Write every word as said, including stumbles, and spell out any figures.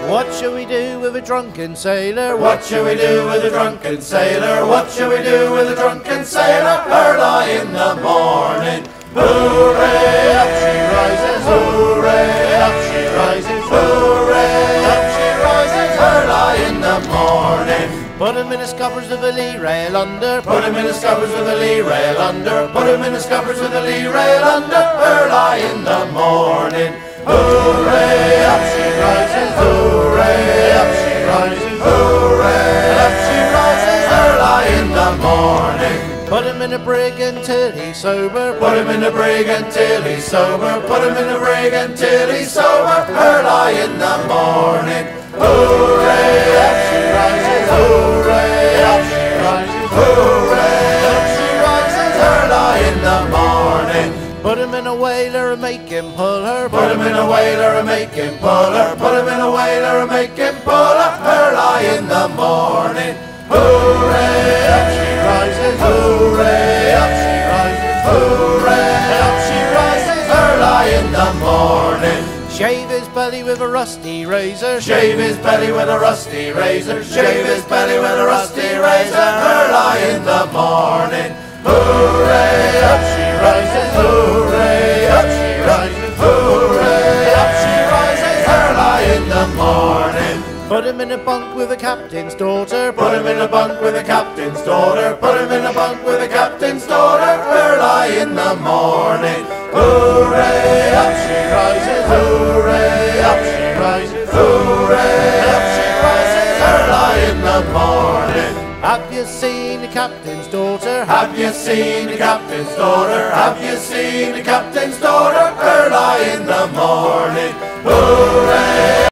What shall we do with a drunken sailor? What shall we do with a drunken sailor? What shall we do with a drunken sailor? Early in the morning. Hooray, up she rises, hooray, up she rises, hooray, up she rises, early in the morning. Put him in the scuppers with the lee rail under. Put him in the scuppers with the lee rail under. Put him in the scuppers with the lee rail under. Early in the morning. Hooray, up she rises, hooray, up she rises, hooray, up she rises, early in the morning. Put him in a brig until he's sober. Put him in the brig until he's sober. Put him in the brig until he's sober. Early in the morning. Hooray, up she rises, hooray, up she rises, hooray, up she rises, early in the morning. Put him in a whaler and make him pull her. Put him in a whaler and make him pull her. Put him in a whaler and make him pull her. Early in the morning. Hooray, up she rises, hooray, up she rises, hooray, up she rises, early in the morning. Shave his belly with a rusty razor. Shave his belly with a rusty razor. Shave his belly with a rusty razor. Early in the morning. Hooray, up she rises, hooray, up she rises, hooray, up she rises, early in the morning. Put him in a bunk with the captain's daughter. Put him in a bunk with the captain's daughter. Put him in a bunk with the captain's daughter. Early in the morning. Hooray, up she rises, hooray, up she rises, hooray, up she rises, early in the morning. Have you seen the captain's daughter? Have you seen the captain's daughter? Have you seen the captain's daughter? Early in the morning. Hooray!